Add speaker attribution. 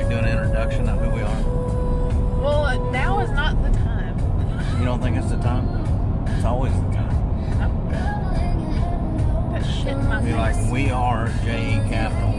Speaker 1: do an introduction of who we are?
Speaker 2: Well, now is not the time.
Speaker 1: You don't think it's the time? It's always the time.
Speaker 2: That shit in my
Speaker 1: Be
Speaker 2: face.
Speaker 1: like, we are J.E. Capital.